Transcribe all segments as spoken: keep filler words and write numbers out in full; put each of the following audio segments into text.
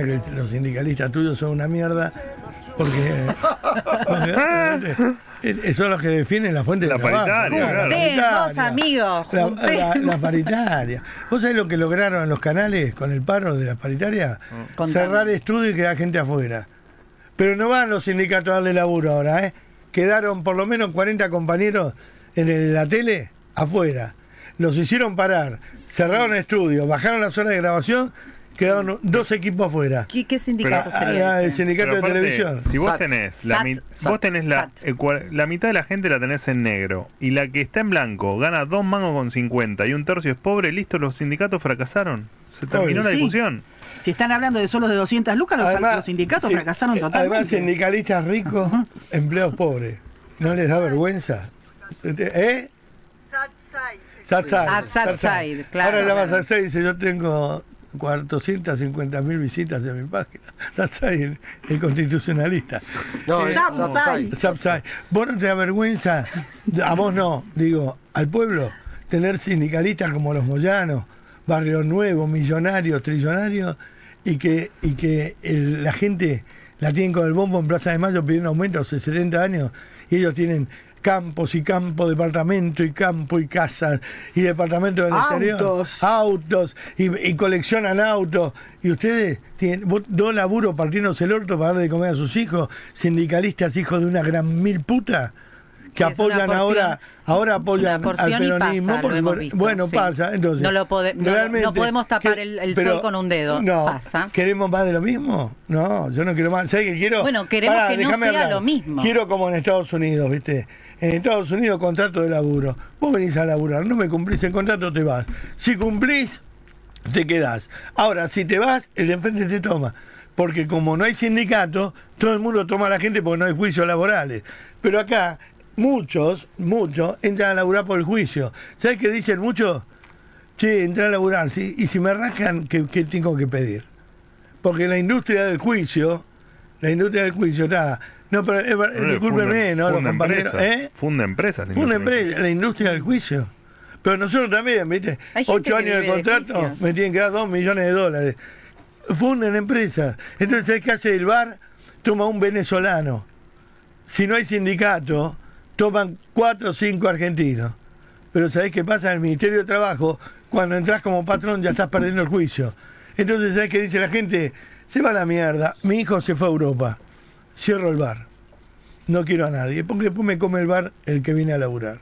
pero el- los sindicalistas tuyos son una mierda, porque, porque, eh, son los que definen la fuente La de trabajo. paritaria, claro. La Juntemos, paritaria. amigos, La, la, juntemos. la paritaria. ¿Vos sabés lo que lograron en los canales con el paro de la paritaria? Contame. Cerrar estudios y quedar gente afuera. Pero no van los sindicatos a darle laburo ahora, ¿eh? Quedaron por lo menos cuarenta compañeros en el- la tele afuera. Los hicieron parar, cerraron estudios, bajaron las horas de grabación, quedaron dos equipos afuera. ¿Qué, qué sindicato Ah, sería ah, el ese? sindicato Pero de aparte, televisión. si vos Sat. tenés la, Sat. mi- Sat. vos tenés la, Sat. el cua- la mitad de la gente la tenés en negro y la que está en blanco gana dos mangos con cincuenta y un tercio es pobre, listo, los sindicatos fracasaron. Se terminó Obvio. la Sí. discusión. Si están hablando de solo de doscientas lucas, los, Además, los sindicatos sí, fracasaron eh, totalmente. Además, sindicalistas ricos, empleados pobres. ¿No les da vergüenza? ¿Eh? Satside. Ah, Satside, claro, Ahora llama claro. Satside y dice, yo tengo cuatrocientas cincuenta mil visitas en mi página. Satside, el constitucionalista. No, Eh, es Satside. Satside. ¿Vos no te da vergüenza, a vos no, digo, al pueblo, tener sindicalistas como los Moyanos, Barrio Nuevo, millonarios, trillonarios, y que, y que el- la gente la tienen con el bombo en Plaza de Mayo pidiendo aumento hace setenta años, y ellos tienen campos y campos, departamento y campo y casas y departamentos del exterior, Autos. autos y, y coleccionan autos, y ustedes tienen vos- dos laburos partiéndose el orto para darle de comer a sus hijos, sindicalistas hijos de una gran mil puta que Sí, es una apoyan porción- ahora ahora apoyan una porción al y peronismo pasa, lo porque, hemos bueno, visto, bueno, sí. pasa, entonces No lo pode- no lo- no realmente, podemos tapar que- el- el pero- sol con un dedo, no, pasa. ¿queremos más de lo mismo? No, yo no quiero más. ¿Sabes qué quiero? Bueno, queremos que no déjame sea lo mismo. Quiero como en Estados Unidos, ¿viste? En Estados Unidos, contrato de laburo. Vos venís a laburar, no me cumplís el contrato, te vas. Si cumplís, te quedás. Ahora, si te vas, el de enfrente te toma. Porque como no hay sindicato, todo el mundo toma a la gente porque no hay juicios laborales. Pero acá, muchos, muchos, entran a laburar por el juicio. ¿Sabes qué dicen muchos? Che, entra a laburar, ¿sí? Y si me rascan, ¿qué, qué tengo que pedir? Porque la industria del juicio, la industria del juicio está... No, pero eh, Pero discúlpeme, funda- ¿no? Los funda compañeros, empresas, ¿eh? Funda empresas. la Fue una industria. empresa, la industria del juicio. Pero nosotros también, ¿viste? Hay gente Ocho que años de vive de contrato, juicios. me tienen que dar dos millones de dólares. Funden empresas. Entonces, ¿sabes qué hace el bar? Toma un venezolano. Si no hay sindicato, toman cuatro o cinco argentinos. Pero ¿sabés qué pasa? En el Ministerio de Trabajo, cuando entras como patrón ya estás perdiendo el juicio. Entonces, ¿sabés qué dice la gente? Se va a la mierda. Mi hijo se fue a Europa. Cierro el bar. No quiero a nadie, porque después me come el bar el que viene a laburar.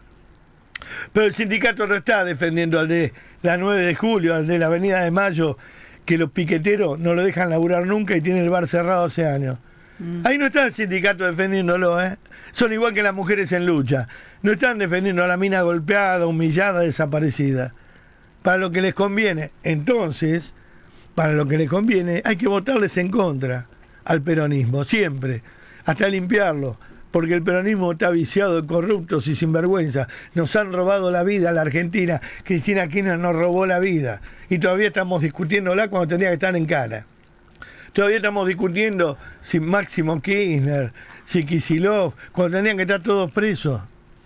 Pero el sindicato no está defendiendo al de la nueve de julio, al de la Avenida de Mayo, que los piqueteros no lo dejan laburar nunca y tienen el bar cerrado hace años. Ahí no está el sindicato defendiéndolo, ¿eh? Son igual que las mujeres en lucha. No están defendiendo a la mina golpeada, humillada, desaparecida. Para lo que les conviene. Entonces, para lo que les conviene, hay que votarles en contra al peronismo, siempre, hasta limpiarlo. Porque el peronismo está viciado de corruptos y sinvergüenza. Nos han robado la vida a la Argentina. Cristina Kirchner nos robó la vida. Y todavía estamos discutiéndola cuando tenía que estar en cara. Todavía estamos discutiendo si Máximo Kirchner, si Kicillof, cuando tenían que estar todos presos.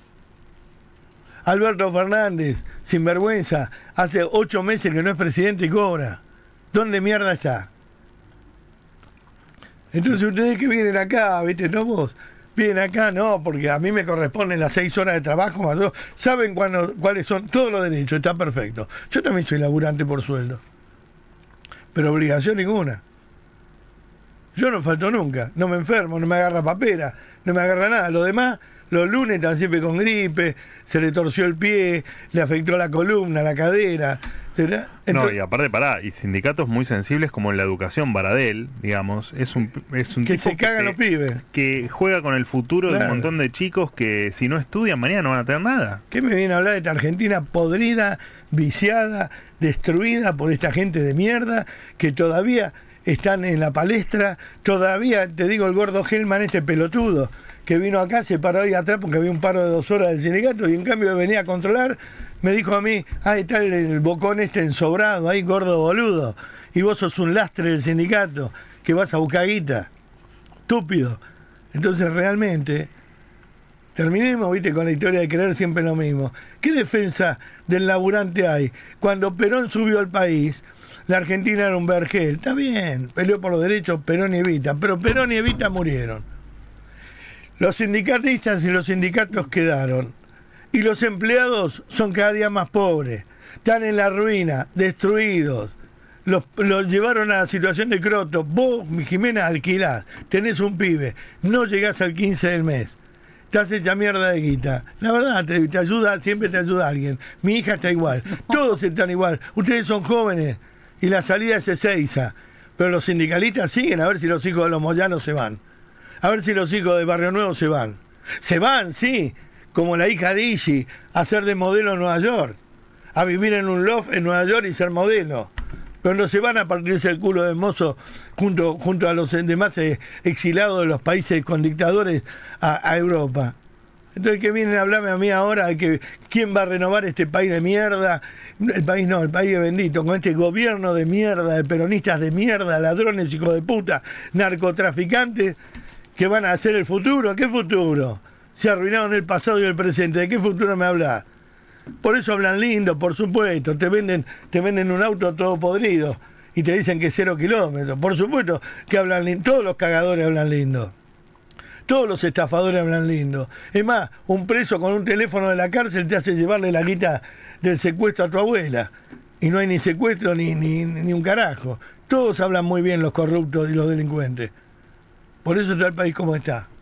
Alberto Fernández, sinvergüenza, hace ocho meses que no es presidente y cobra. ¿Dónde mierda está? Entonces ustedes que vienen acá, ¿viste? ¿No vos? Vienen acá, no, porque a mí me corresponden las seis horas de trabajo más dos. ¿Saben cuándo, cuáles son todos los derechos? Está perfecto. Yo también soy laburante por sueldo. Pero obligación ninguna. Yo no falto nunca. No me enfermo, no me agarra papera, no me agarra nada. Lo demás, los lunes están siempre con gripe, se le torció el pie, le afectó la columna, la cadera. ¿Será? No, Entonces, y aparte, pará, y sindicatos muy sensibles como en la educación, Baradel, digamos, es un, es un que tipo se cagan te- los pibes. que juega con el futuro de Claro. un montón de chicos que si no estudian mañana no van a tener nada. ¿Qué me viene a hablar de esta Argentina podrida, viciada, destruida por esta gente de mierda que todavía están en la palestra? Todavía, te digo, el gordo Gelman, este pelotudo, que vino acá, se paró ahí atrás porque había un paro de dos horas del sindicato y en cambio venía a controlar, me dijo a mí, ahí está el, el bocón este ensobrado, ahí gordo boludo, y vos sos un lastre del sindicato, que vas a buscar guita, estúpido. Entonces realmente... Terminemos, viste, con la historia de creer siempre lo mismo. ¿Qué defensa del laburante hay? Cuando Perón subió al país, la Argentina era un vergel. Está bien, peleó por los derechos Perón y Evita, pero Perón y Evita murieron. Los sindicatistas y los sindicatos quedaron. Y los empleados son cada día más pobres. Están en la ruina, destruidos. Los, los llevaron a la situación de croto. Vos, Jimena, alquilás, tenés un pibe, no llegás al quince del mes. Estás hecha mierda de guita. La verdad, te, te ayuda, siempre te ayuda alguien. Mi hija está igual. Todos están igual. Ustedes son jóvenes y la salida es Ezeiza. Pero los sindicalistas siguen a ver si los hijos de los Moyanos se van. A ver si los hijos de Barrio Nuevo se van. Se van, sí, como la hija de Ishi, a ser de modelo en Nueva York. A vivir en un loft en Nueva York y ser modelo. Pero no se van a partirse el culo de mozo junto, junto a los demás eh, exilados de los países con dictadores a, a Europa. Entonces, que vienen a hablarme a mí ahora de que quién va a renovar este país de mierda. El país no, el país es bendito, con este gobierno de mierda, de peronistas de mierda, ladrones, hijos de puta, narcotraficantes, que van a hacer el futuro. ¿Qué futuro? Se arruinaron el pasado y el presente. ¿De qué futuro me hablas? Por eso hablan lindo, por supuesto. Te venden, te venden un auto todo podrido y te dicen que es cero kilómetros. Por supuesto que hablan lindo. Todos los cagadores hablan lindo. Todos los estafadores hablan lindo. Es más, un preso con un teléfono de la cárcel te hace llevarle la guita del secuestro a tu abuela. Y no hay ni secuestro ni, ni, ni un carajo. Todos hablan muy bien los corruptos y los delincuentes. Por eso está el país como está.